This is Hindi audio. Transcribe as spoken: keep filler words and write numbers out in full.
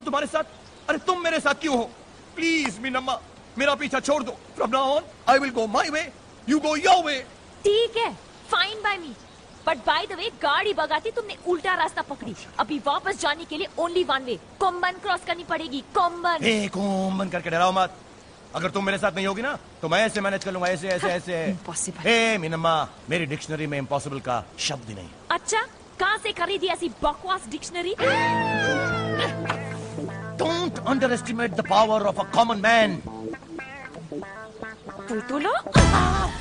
तुम्हारे साथ? अरे तुम मेरे साथ क्यों हो? प्लीज मीनम्मा, मेरा पीछा छोड़ दो. From now on, I will go my way, you go your way. ठीक है, fine by me. But by the way, गाड़ी भगाती तुमने उल्टा रास्ता पकड़ी. अभी वापस जाने के लिए only one way, Komban cross करनी पड़ेगी. कोम्बन. ए, कोम्बन करके डराओ मत. अगर तुम मेरे साथ नहीं होगी ना, तो मैं ऐसे मैनेज कर लूंगा. ऐसे ऐसे ऐसे. इम्पॉसिबल. ए मीनम्मा, मेरी डिक्शनरी में इम्पॉसिबल का शब्द ही नहीं. अच्छा, कहाँ से खरीदी ऐसी बकवास dictionary? Don't underestimate the power of a common man. तुलतुलो?